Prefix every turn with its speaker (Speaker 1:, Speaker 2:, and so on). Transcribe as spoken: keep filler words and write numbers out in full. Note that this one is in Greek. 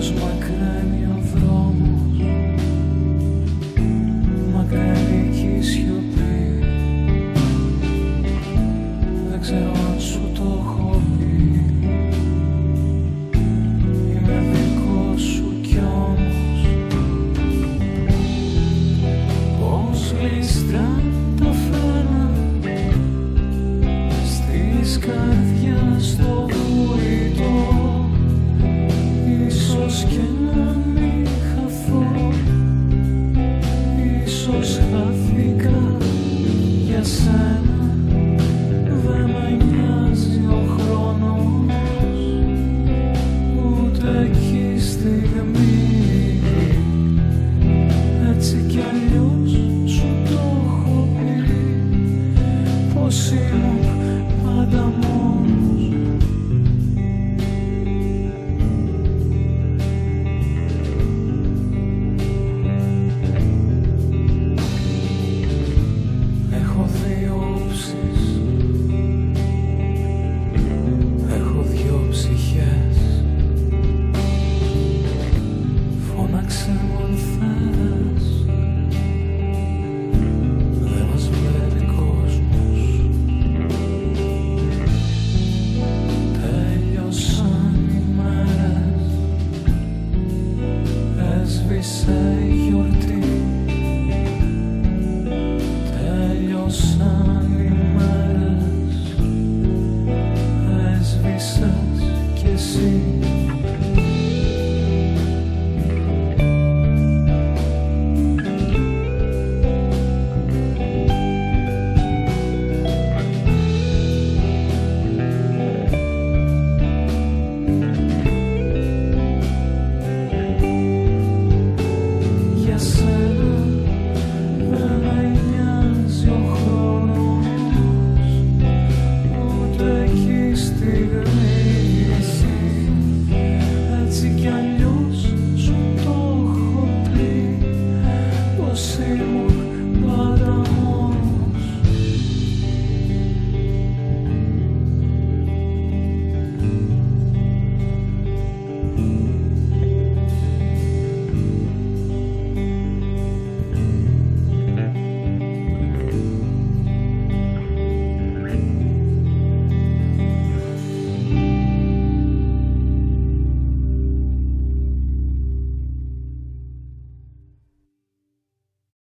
Speaker 1: Πως μακραίνει ο δρόμος, μακραίνει κι η σιωπή. Δεν ξέρω αν σου το έχω πει. Είμαι δικός σου κι όμως πως γλίστρα τα φέρνα στις καρδιάς στο βουητό. Ίσως και να μην χαθώ, ίσως χάθηκα για σένα. Δεν με νοιάζει ο χρόνος, ούτε κι η στιγμή. Έτσι κι αλλιώς σου το έχω πει, πως ήμουν πάντα μόνος. Έχω δύο όψεις, έχω δύο ψυχές. Φώναξε μου αν θες, δεν μας βλέπει κόσμος. Τέλειωσαν οι μέρες, έσβησε η γιορτή.